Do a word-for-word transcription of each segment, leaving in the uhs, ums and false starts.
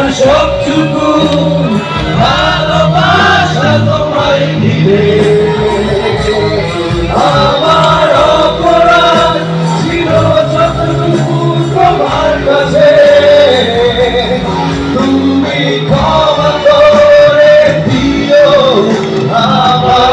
সবটুকু ভালোবাসা তোমায় দিলে আমার অপরাধ ছিল যতটুকু তোমার কাছে তুমি ক্ষমা করে দিও আমার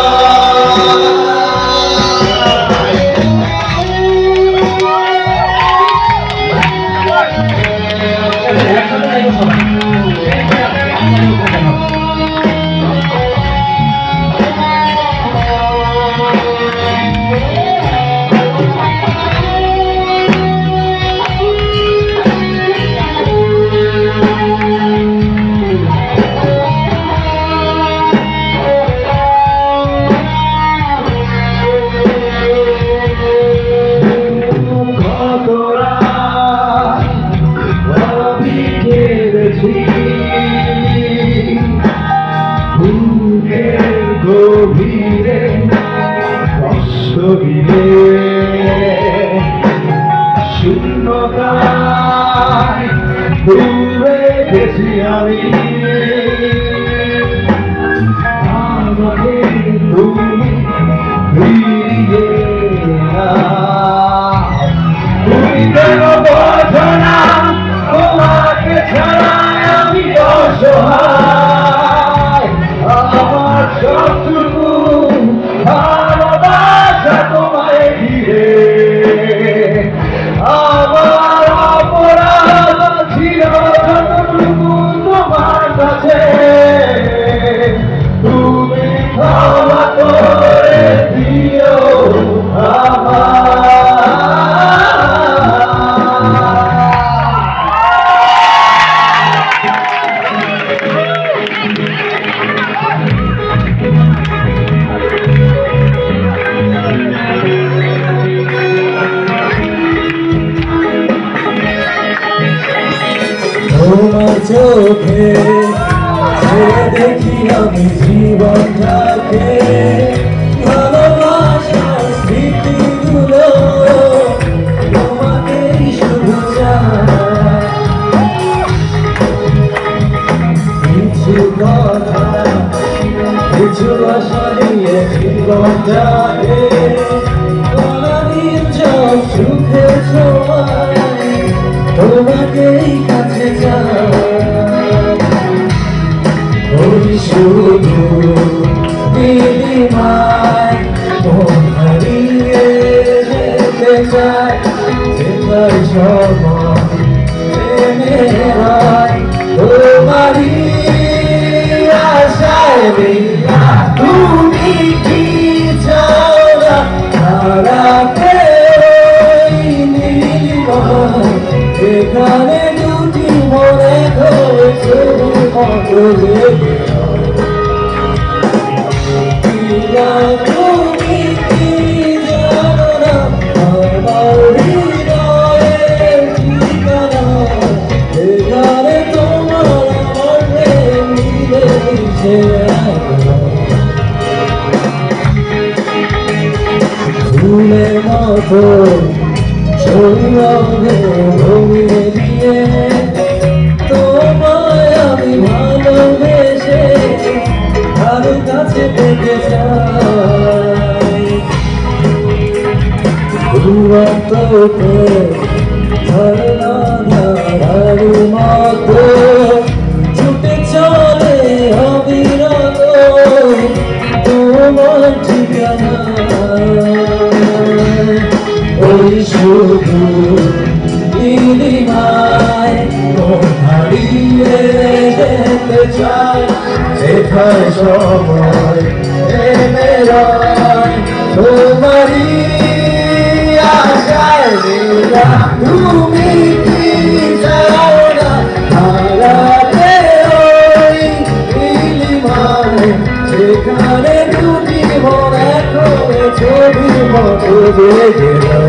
গভীরে কষ্ট দিয়ে শূন্যতায় ডুবে গেছি আমি আমাকে তুমি ফিরিয়ে তুমি কেন বোঝো না তোমাকে ছাড়া আমি অসহায় আমার সবটুকু ভালোবাসা তোমায় ঘিরে আমার অপরাধ ছিল যতটুকু তোমার কাছে তুমি ক্ষমা করে দিও আমার তোমার চোখে দেখি আমি জীবনটাকে ভালোবাসার স্মৃতিগুলো তোমাকেই শুধু চাই কিছু কথা কিছু আশা নিয়ে জীবনটাকে চোখ সুখে ছোঁয়ায় তোমাকেই কাছে যাই ওই শুধু দিদিমায় মন হারিয়ে যেতে চাই যেতার সময় প্রেমে হয় তোমারই আশায় বিনা তুমি কি চাও না হারাতে এখানে দুটি মনে হয়েছে মতো তুমি কি জানো না আমার হৃদয়ের ঠিকানা এখানে তোমার আমার মিলে মিশে ফুলের মতো ভূমিয়ে দিয়ে তোমায় আমি ভালোবেসে কারো কাছে পেতে চাই দুরন্তকে ধারণার মতো ছুটে চলে অবিরত তোমার ঠিকানা ওই শুধু দিদিমায় মন হারিয়ে যেতে চাই যেখানে সময় প্রেমে রয় তোমারই আশায় বিনা তুমি কি চাও না হারাতে ওই দিদিমায় যেখানে দুটি মন এক হয়ে ছবির মতো জেগে যায়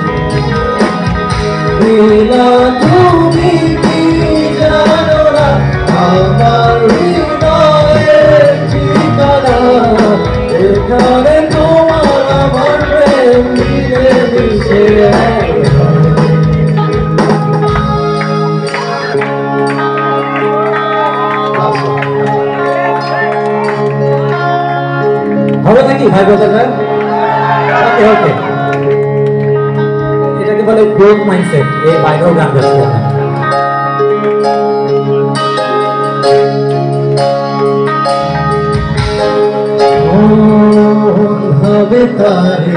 তুমি কি জানো না আমার হৃদয়ের ঠিকানা এখানে তোমার আমার প্রেম মিলে মিশে ভাই বোঝাটা ওকে ওকে এটাকে বলে গ্রোথ মাইন্ডসেট এই বাইরেও গান গাচ্ছি হবে তারে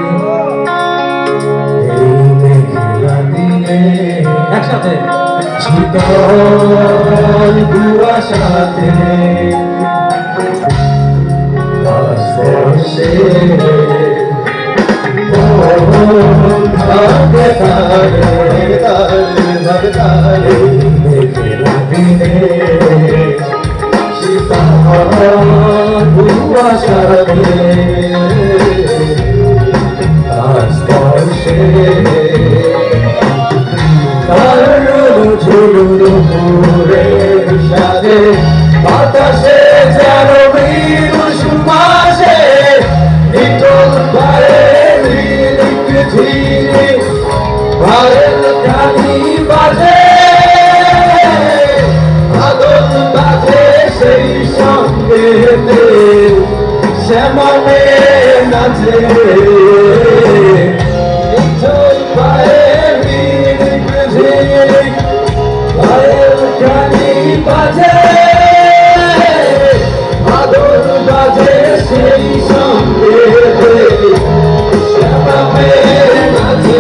এই মেঘলা দিনে একসাথে শীতল কুয়াশাতে স্পর্শে হবে তারে তারে হবে তারে মেঘলা দিনে শীতল কুয়াশাতে স্পর্শে ঝুলুর পুরে সাথে বাতাসে যেন মৃদু সুবাসে নিটোল পায়ে ঝিলিক ঝিলি ভারের গানি বাজে আদত বাজে সেই সঙ্গেতে শ্যামলে নাচে নিটোল পায়ে ঝিলিক ঝিলি ভারের গানি বাজে আদত বাজে সেই সঙ্গেতে শ্যামলে নাচে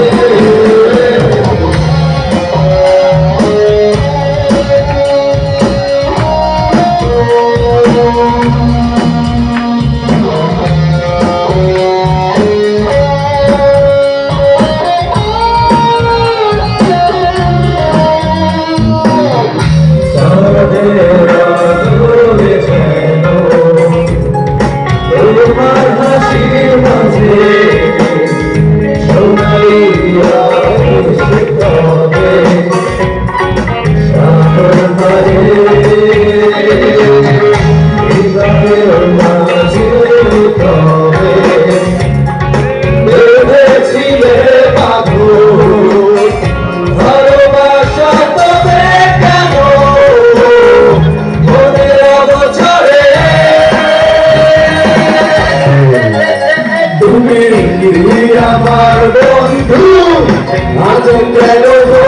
আমার বন্ধু আজ কেন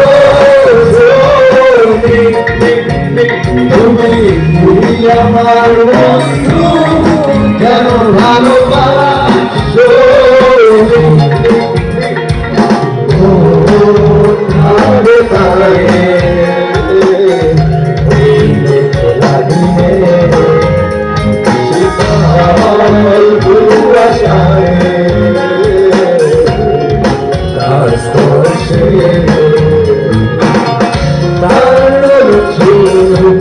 তুমি তুমি আমার বন্ধু কেন ভালোবাসো ভাবে তারে শীতল কুয়াশায় স্পর্শে তার ঝুলুর